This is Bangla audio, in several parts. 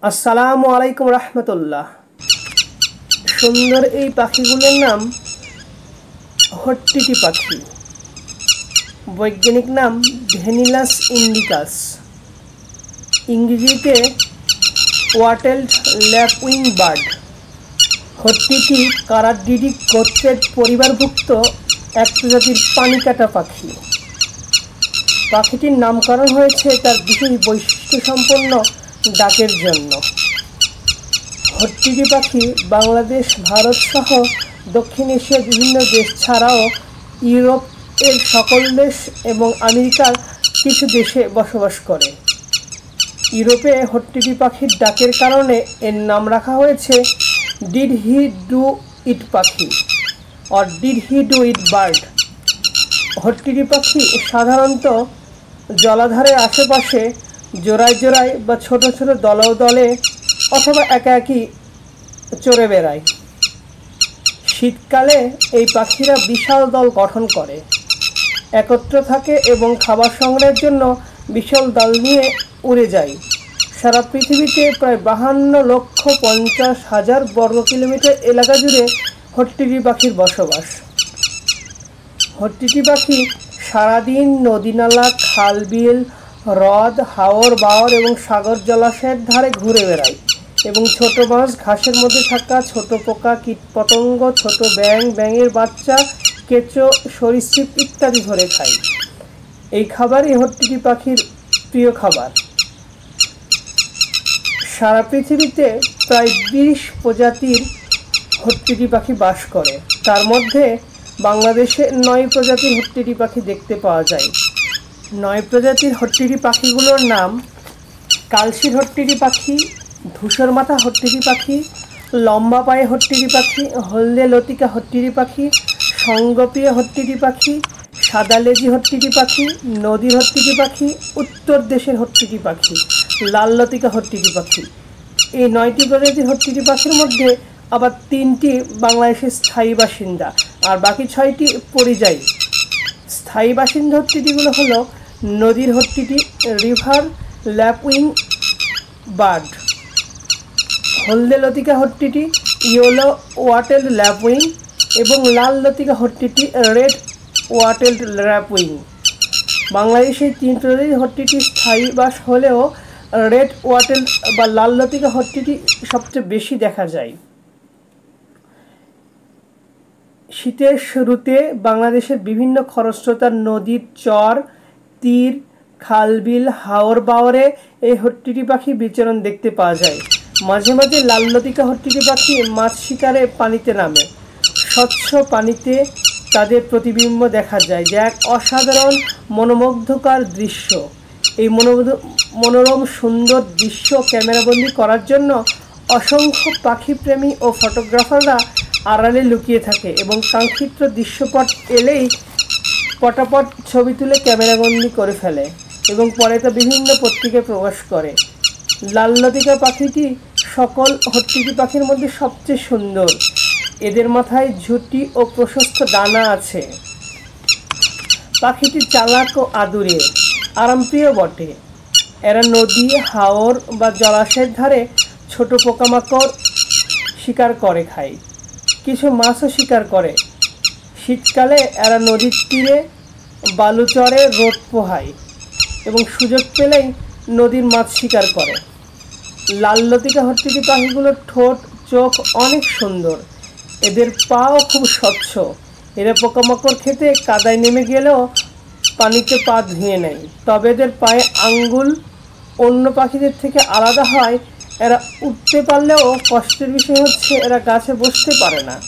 আসসালামু আলাইকুম রহমতুল্লাহ। সুন্দর এই পাখিগুলোর নাম হট্টিটি পাখি। বৈজ্ঞানিক নাম ভ্যানিলাস ইন্ডিকাস, ইংরেজিতে ওয়াটেলড ল্যাপউইং বার্ড। হট্টিটি কারাডিডি গোত্রের পরিবারভুক্ত এক প্রজাতির পানিকাটা পাখি। পাখিটির নামকরণ হয়েছে তার বিশেষ বৈশিষ্ট্যসম্পন্ন ডাকের জন্য। হট্টিটি পাখি বাংলাদেশ, ভারত সহ দক্ষিণ এশিয়ার বিভিন্ন দেশ ছাড়াও ইউরোপ এর সকল দেশ এবং আমেরিকার কিছু দেশে বসবাস করে। ইউরোপে হট্টিটি পাখির ডাকের কারণে এর নাম রাখা হয়েছে ডিড হি ডু ইট পাখি or did he do it bird. হট্টিটি পাখি সাধারণত জলাধারের আশেপাশে জোড়ায় জোড়ায় বা ছোট ছোট দলে দলে অথবা একা একই চড়ে বেড়ায়। শীতকালে এই পাখিরা বিশাল দল গঠন করে, একত্র থাকে এবং খাবার সংগ্রহের জন্য বিশাল দল নিয়ে উড়ে যায়। সারা পৃথিবীতে প্রায় 52,50,000 বর্গ কিলোমিটার এলাকা জুড়ে হট্টিটি পাখির বসবাস। হট্টিটি পাখি সারাদিন নদী নালা, খাল বিল, হ্রদ, হাওর বাওর এবং সাগর জলাশয়ের ধারে ঘুরে বেড়ায় এবং ছোট মাছ, ঘাসের মধ্যে থাকা ছোট পোকা, কীটপতঙ্গ, ছোট ব্যাঙ, ব্যাঙের বাচ্চা, কেঁচো, সরীসৃপ ইত্যাদি ধরে খায়। এই খাবারই হট্টিটি পাখির প্রিয় খাবার। সারা পৃথিবীতে প্রায় 20 প্রজাতির হট্টিটি পাখি বাস করে। তার মধ্যে বাংলাদেশে 9 প্রজাতির হট্টিটি পাখি দেখতে পাওয়া যায়। 9 প্রজাতির হট্টিটি পাখিগুলোর নাম: কালশির হট্টিটি পাখি, ধূসর মাথা হট্টিটি পাখি, লম্বা পায়ে হট্টিটি পাখি, হলদে লতিকা হট্টিটি পাখি, সঙ্গপ্রিয় হট্টিটি পাখি, সাদা লেজি হট্টিটি পাখি, নদীর হট্টিটি পাখি, উত্তর দেশের হট্টিটি পাখি, লাল লতিকা হট্টিটি পাখি। এই 9টি প্রজাতির হট্টিটি পাখির মধ্যে আবার 3টি বাংলাদেশের স্থায়ী বাসিন্দা আর বাকি 6টি পরিযায়ী। স্থায়ী বাসিন্দা হট্টিটিগুলো হলো নদীর হট্টিটি, রিভার ল্যাপউইং বার্ড, হলদে লতিকা হট্টিটি, ইয়েলো ওয়াটেলড ল্যাপউইং এবং লাল লতিকা হট্টিটি, রেড ওয়াটেলড ল্যাপউইং। বাংলাদেশে 3 প্রজাতির হট্টিটি স্থায়ী বাস হলেও রেড ওয়াটেলড বা লাল লতিকা হট্টিটি সবচেয়ে বেশি দেখা যায়। শীতের শুরুতে বাংলাদেশের বিভিন্ন খরস্রোতার নদীর চর, তীর, খালবিল, হাওর বাওরে এই হট্টিটি পাখি বিচরণ দেখতে পাওয়া যায়। মাঝে মাঝে লাল লতিকা হট্টিটি পাখি মাছ শিকারে পানিতে নামে। স্বচ্ছ পানিতে তাদের প্রতিবিম্ব দেখা যায়, যা এক অসাধারণ মনোমুগ্ধকর দৃশ্য। এই মনোরম সুন্দর দৃশ্য ক্যামেরাবন্দি করার জন্য অসংখ্য পাখিপ্রেমী ও ফটোগ্রাফাররা আড়ালে লুকিয়ে থাকে এবং কাঙ্ক্ষিত দৃশ্যপট এলেই পটাপট ছবি তুলে ক্যামেরাবন্দি করে ফেলে এবং পরে তা বিভিন্ন পত্রিকায় প্রকাশ করে। লাল লতিকা পাখিটি সকল হট্টিটি পাখির মধ্যে সবচেয়ে সুন্দর। এদের মাথায় ঝুঁটি ও প্রশস্ত ডানা আছে। পাখিটি চালাক ও আদুরে, আরামপ্রিয় বটে। এরা নদী, হাওর বা জলাশয়ের ধারে ছোট পোকামাকড় শিকার করে খায়, কিছু মাছও শিকার করে। শীতকালে এরা নদীর তীরে বালুচরে রোদ পোহায় এবং সুযোগ পেলেই নদীর মাছ শিকার করে। লাল লতিকা হট্টিটি পাখিগুলোর ঠোঁট, চোখ অনেক সুন্দর। এদের পাও খুব স্বচ্ছ। এরা পোকামাকড় খেতে কাদায় নেমে গেলেও পানিতে পা ধুয়ে নেয়। তবে এদের পায়ে আঙ্গুল অন্য পাখিদের থেকে আলাদা হয়। এরা উঠতে পারলেও কষ্টের বিষয় হচ্ছে এরা গাছে বসতে পারে না।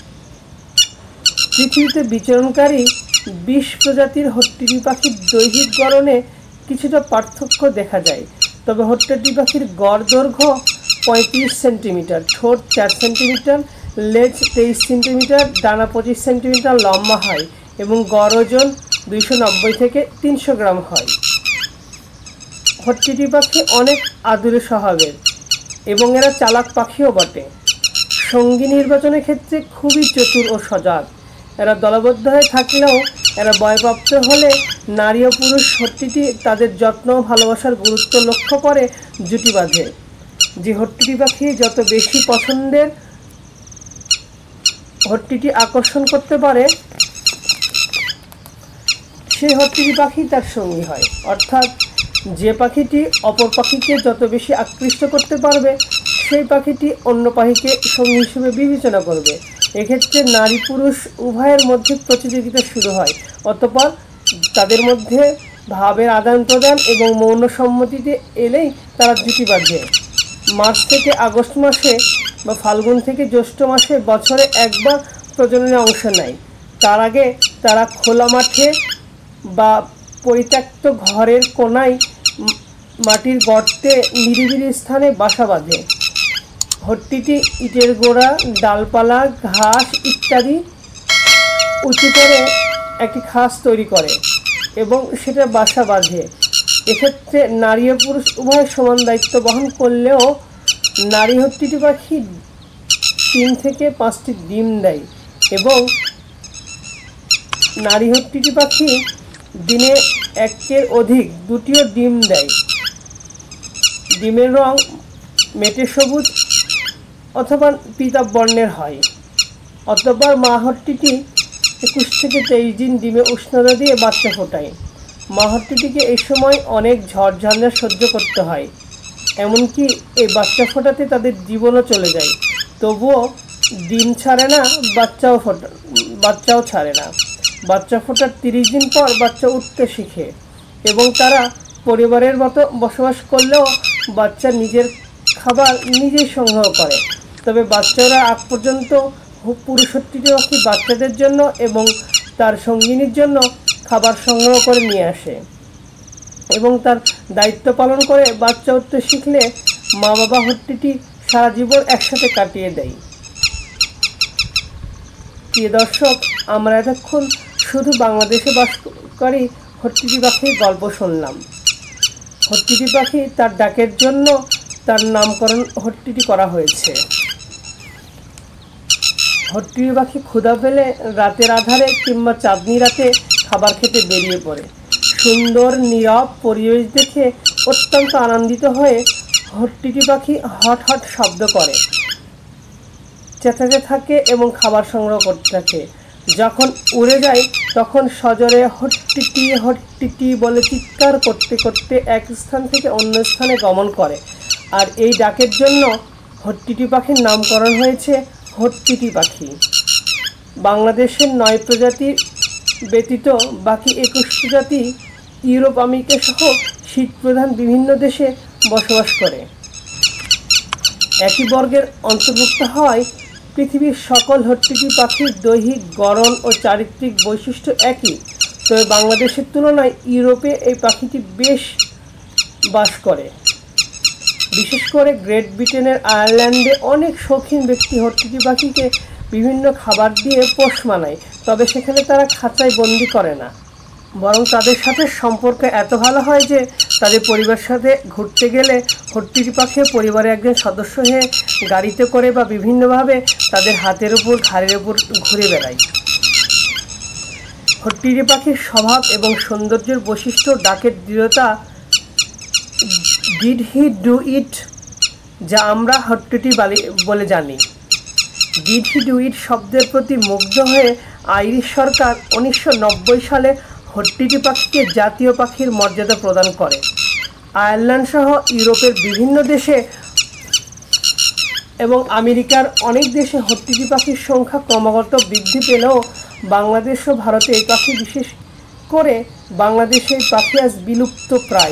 পৃথিবীতে বিচরণকারী 20 প্রজাতির হট্টিটি পাখির দৈহিক গড়নে কিছুটা পার্থক্য দেখা যায়। তবে হট্টিটি পাখির গড় দৈর্ঘ্য 35 সেন্টিমিটার, ঠোঁট 4 সেন্টিমিটার, লেজ 23 সেন্টিমিটার, ডানা 25 সেন্টিমিটার লম্বা হয় এবং গড় ওজন 290 থেকে 300 গ্রাম হয়। হট্টিটি পাখি অনেক আদুরে স্বভাবের এবং এরা চালাক পাখিও বটে। সঙ্গী নির্বাচনের ক্ষেত্রে খুবই চতুর ও সজাগ। এরা দলবদ্ধ হয়ে থাকলেও এরা বয়প্রাপ্ত হলে নারী ও পুরুষ হট্টিটি তাদের যত্ন ও ভালোবাসার গুরুত্ব লক্ষ্য করে জুটি বাঁধে। যে হট্টিটি পাখি যত বেশি পছন্দের হট্টিটি আকর্ষণ করতে পারে, সেই হট্টিটি পাখি তার সঙ্গী হয়। অর্থাৎ যে পাখিটি অপর পাখিকে যত বেশি আকৃষ্ট করতে পারবে, সেই পাখিটি অন্য পাখিকে সঙ্গী হিসেবে বিবেচনা করবে। এক্ষেত্রে নারী পুরুষ উভয়ের মধ্যে প্রতিযোগিতা শুরু হয়। অতঃপর তাদের মধ্যে ভাবের আদান প্রদান এবং মৌন সম্মতিতে এলেই তারা জুটি বাঁধে। মার্চ থেকে আগস্ট মাসে বা ফাল্গুন থেকে জ্যৈষ্ঠ মাসে বছরে একবার প্রজননে অংশ নেয়। তার আগে তারা খোলা মাঠে বা পরিত্যক্ত ঘরের কোনায় মাটির গর্তে নিরিবিলি স্থানে বাসা বাঁধে। হট্টিটি ইটের গোড়া, ডালপালা, ঘাস ইত্যাদি উঁচু করে একটি খাস তৈরি করে এবং সেটা বাসা বাঁধে। এক্ষেত্রে নারী ও পুরুষ উভয় সমান দায়িত্ব বহন করলেও নারী হট্টিটি পাখি 3 থেকে 5টি ডিম দেয় এবং নারী হট্টিটি পাখি দিনে 1-এর অধিক 2টিও ডিম দেয়। ডিমের রং মেটে সবুজ অথবা পীতাভ বর্ণের হয়। অতঃপর মা হট্টিটি 21 থেকে 23 দিন ডিমে উষ্ণতা দিয়ে বাচ্চা ফোটায়। মা হট্টিটিকে এই সময় অনেক ঝড় ঝঞ্ঝা সহ্য করতে হয়, এমনকি এই বাচ্চা ফোটাতে তাদের জীবনও চলে যায়। তবুও ডিম ছাড়ে না, বাচ্চাও ছাড়ে না। বাচ্চা ফোটার 30 দিন পর বাচ্চা উঠতে শিখে এবং তারা পরিবারের মতো বসবাস করলেও বাচ্চা নিজের খাবার নিজেই সংগ্রহ করে। তবে বাচ্চারা আগ পর্যন্ত পুরুষ হট্টিটি পাখি বাচ্চাদের জন্য এবং তার সঙ্গিনীর জন্য খাবার সংগ্রহ করে নিয়ে আসে এবং তার দায়িত্ব পালন করে। বাচ্চা উঠতে শিখলে মা বাবা হট্টিটি সারা জীবন একসাথে কাটিয়ে দেয়। প্রিয় দর্শক, আমরা এতক্ষণ শুধু বাংলাদেশে বাসকারী হট্টিটি পাখির গল্প শুনলাম। হট্টিটি পাখি তার ডাকের জন্য তার নামকরণ হট্টিটি করা হয়েছে। হট্টিটি পাখি ক্ষুধা পেলে রাতের আধারে কিংবা চাঁদনি রাতে খাবার খেতে বেরিয়ে পড়ে। সুন্দর নীরব পরিবেশ দেখে অত্যন্ত আনন্দিত হয়ে হট্টিটি পাখি হট হট শব্দ করে, চেঁচাতে থাকে এবং খাবার সংগ্রহ করতে থাকে। যখন উড়ে যায় তখন সজোরে হট্টিটি হট্টিটি বলে চিৎকার করতে করতে এক স্থান থেকে অন্য স্থানে গমন করে। আর এই ডাকের জন্য হট্টিটি পাখির নামকরণ হয়েছে হট্টিটি পাখি। বাংলাদেশের 9 প্রজাতি ব্যতীত বাকি 21 প্রজাতি ইউরোপ, আমেরিকা সহ শীতপ্রধান বিভিন্ন দেশে বসবাস করে। একই বর্গের অন্তর্ভুক্ত হয় পৃথিবীর সকল হট্টিটি পাখির দৈহিক গড়ন ও চারিত্রিক বৈশিষ্ট্য একই। তবে বাংলাদেশের তুলনায় ইউরোপে এই পাখিটি বেশ বাস করে। বিশেষ করে গ্রেট ব্রিটেনের আয়ারল্যান্ডে অনেক শৌখিন ব্যক্তি হট্টিটি পাখিকে বিভিন্ন খাবার দিয়ে পোষ মানায়। তবে সেখানে তারা খাঁচায় বন্দি করে না, বরং তাদের সাথে সম্পর্ক এত ভালো হয় যে তাদের পরিবারের সাথে ঘুরতে গেলে হট্টিটি পাখি পরিবারের একজন সদস্য হয়ে গাড়িতে করে বা বিভিন্নভাবে তাদের হাতের উপর ঘাড়ের উপর ঘুরে বেড়ায়। হট্টিটি পাখির স্বভাব এবং সৌন্দর্যের বৈশিষ্ট্য, ডাকের দৃঢ়তা, ডিড হি ডু ইট, যা আমরা হট্টিটি বলে জানি। ডিড হি ডু ইট শব্দের প্রতি মুগ্ধ হয়ে আইরিশ সরকার 1990 সালে হট্টিটি পাখিকে জাতীয় পাখির মর্যাদা প্রদান করে। আয়ারল্যান্ড সহ ইউরোপের বিভিন্ন দেশে এবং আমেরিকার অনেক দেশে হট্টিটি পাখির সংখ্যা ক্রমাগত বৃদ্ধি পেলেও বাংলাদেশ ও ভারতে এই পাখি, বিশেষ করে বাংলাদেশে এই পাখি আজ বিলুপ্ত প্রায়।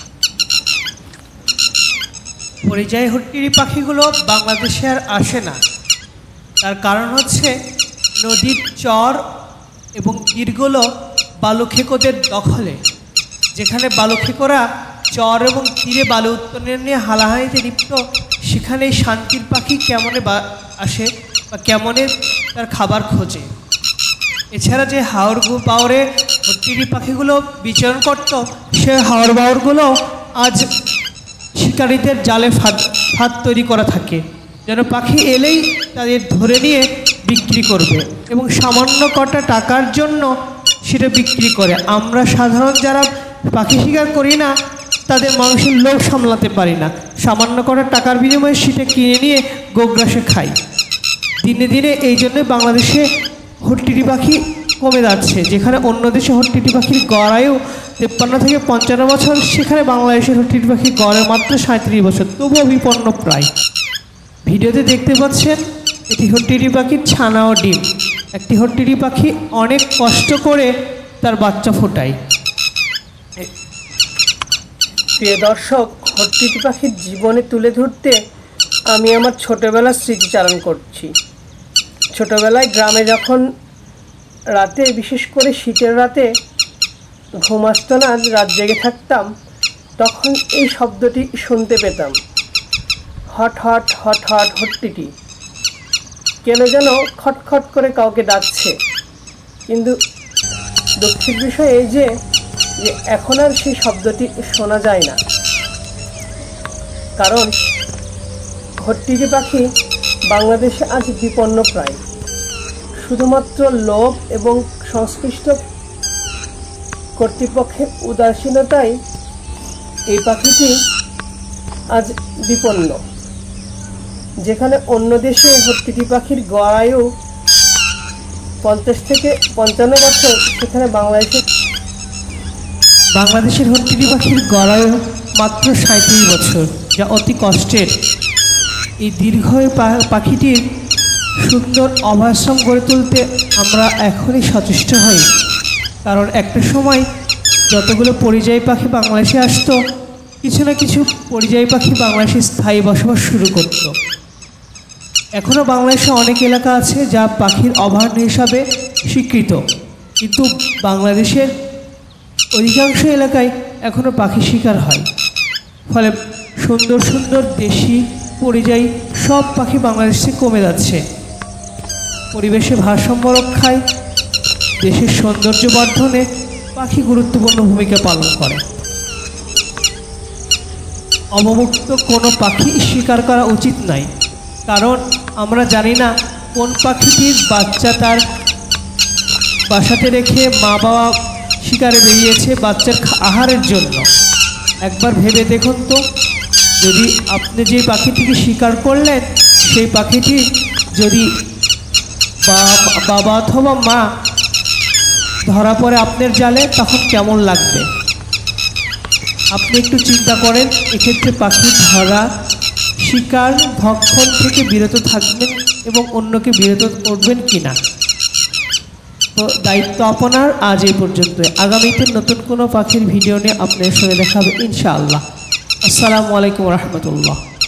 পরিযায়ী হট্টিটি পাখিগুলো বাংলাদেশে আর আসে না। তার কারণ হচ্ছে নদীর চর এবং তীরগুলো বালুখেকোদের দখলে। যেখানে বালুখেকোরা চর এবং তীরে বালু উত্তোলন নিয়ে হালাহালিতে লিপ্ত, সেখানে শান্তির পাখি কেমনে আসে বা কেমনে তার খাবার খোঁজে। এছাড়া যে হাওর বাওরে হট্টিটি পাখিগুলো বিচরণ করত, সে হাওর বাওরগুলো আজ শিকারীদের জালে ফাঁদ তৈরি করা থাকে, যেন পাখি এলেই তাদের ধরে নিয়ে বিক্রি করবে এবং সামান্য কটা টাকার জন্য সেটা বিক্রি করে। আমরা সাধারণ যারা পাখি শিকার করি না, তাদের মাংসের লোভ সামলাতে পারি না, সামান্য কটা টাকার বিনিময়ে সেটা কিনে নিয়ে গোগ্রাসে খাই। দিনে দিনে এই জন্যে বাংলাদেশে হট্টিটি পাখি কমে যাচ্ছে। যেখানে অন্য দেশে হট্টিটি পাখির গড় আয়ু 53 থেকে 55 বছর, সেখানে বাংলাদেশের হট্টিটি পাখির গড়ে মাত্র 37 বছর, তবুও বিপন্ন প্রায়। ভিডিওতে দেখতে পাচ্ছেন এটি হট্টিটি পাখির ছানা ও ডিম। একটি হট্টিটি পাখি অনেক কষ্ট করে তার বাচ্চা ফোটায়। প্রিয় দর্শক, হট্টিটি পাখির জীবনে তুলে ধরতে আমি আমার ছোটোবেলার স্মৃতিচারণ করছি। ছোটোবেলায় গ্রামে যখন রাতে, বিশেষ করে শীতের রাতে ঘুম আসতো না, রাত জেগে থাকতাম, তখন এই শব্দটি শুনতে পেতাম, হট হট হট হট হট্টিটি। কেন যেন খটখট করে কাউকে ডাকছে। কিন্তু দুঃখের বিষয় এই যে এখন আর সেই শব্দটি শোনা যায় না, কারণ হট্টিটি পাখি বাংলাদেশে আজ বিপন্ন প্রায়। শুধুমাত্র লোভ এবং সংশ্লিষ্ট কর্তৃপক্ষের উদাসীনতায় এই পাখিটি আজ বিপন্ন। যেখানে অন্য দেশে হট্টিটি পাখির গড় আয়ু 50 থেকে 55 বছর, সেখানে বাংলাদেশের হট্টিটি পাখির গড় আয়ু মাত্র 37 বছর, যা অতি কষ্টের। এই দীর্ঘ পাখিটির সুন্দর অভয়াশ্রম গড়ে তুলতে আমরা এখনই সচেষ্ট হই। কারণ একটা সময় যতগুলো পরিযায়ী পাখি বাংলাদেশে আসতো, কিছু না কিছু পরিযায়ী পাখি বাংলাদেশে স্থায়ী বসবাস শুরু করত। এখনও বাংলাদেশে অনেক এলাকা আছে যা পাখির অভয়ারণ্য হিসাবে স্বীকৃত, কিন্তু বাংলাদেশের অধিকাংশ এলাকায় এখনও পাখি শিকার হয়। ফলে সুন্দর সুন্দর দেশি পরিযায়ী সব পাখি বাংলাদেশ থেকে কমে যাচ্ছে। পরিবেশে ভারসাম্য রক্ষায়, দেশের সৌন্দর্য বর্ধনে পাখি গুরুত্বপূর্ণ ভূমিকা পালন করে। অবমুক্ত কোনো পাখি শিকার করা উচিত নয়, কারণ আমরা জানি না কোন পাখিটির বাচ্চা তার বাসাতে রেখে মা বাবা শিকারে বেরিয়েছে বাচ্চার আহারের জন্য। একবার ভেবে দেখুন তো, যদি আপনি যে পাখিটিকে শিকার করলেন, সেই পাখিটি যদি বাবা অথবা মা ধরা পড়ে আপনার জালে, তখন কেমন লাগবে? আপনি একটু চিন্তা করেন। এক্ষেত্রে পাখি ধরা, শিকার, ভক্ষণ থেকে বিরত থাকবেন এবং অন্যকে বিরত করবেন কিনা। তো দায়িত্ব আপনার। আজ এই পর্যন্ত। আগামীতে নতুন কোনো পাখির ভিডিও নিয়ে আপনার সঙ্গে দেখা হবে ইনশাআল্লাহ। আসসালামু আলাইকুম রহমতুল্লাহ।